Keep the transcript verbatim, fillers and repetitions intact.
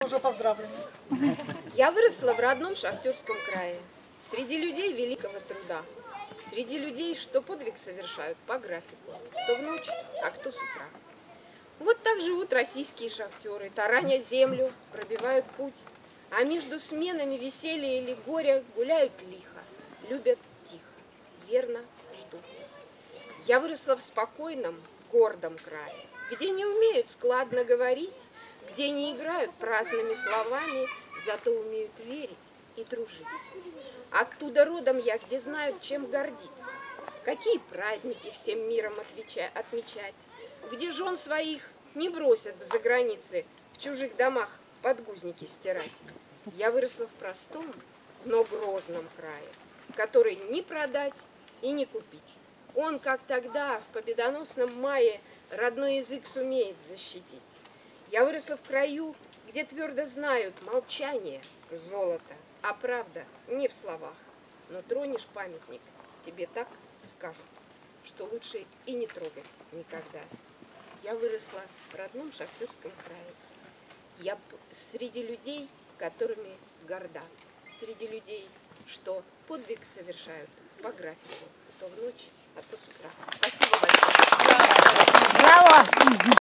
Уже поздравлены. Я выросла в родном Шахтерском крае, среди людей великого труда, среди людей, что подвиг совершают по графику, кто в ночь, а кто с утра. Вот так живут российские шахтеры, тараня землю, пробивают путь, а между сменами веселья или горя гуляют лихо, любят тихо, верно ждут. Я выросла в спокойном, гордом крае, где не умеют складно говорить, где не играют праздными словами, зато умеют верить и дружить. Оттуда родом я, где знают, чем гордиться, какие праздники всем миром отвеча- отмечать, где жен своих не бросят за границы, в чужих домах подгузники стирать. Я выросла в простом, но грозном крае, который не продать и не купить. Он, как тогда, в победоносном мае, родной язык сумеет защитить. Я выросла в краю, где твердо знают молчание – золото, а правда не в словах. Но тронешь памятник, тебе так скажут, что лучше и не трогать никогда. Я выросла в родном Шахтерском крае. Я среди людей, которыми горда, среди людей, что подвиг совершают по графику, то в ночь, а то с утра. Спасибо большое. Браво!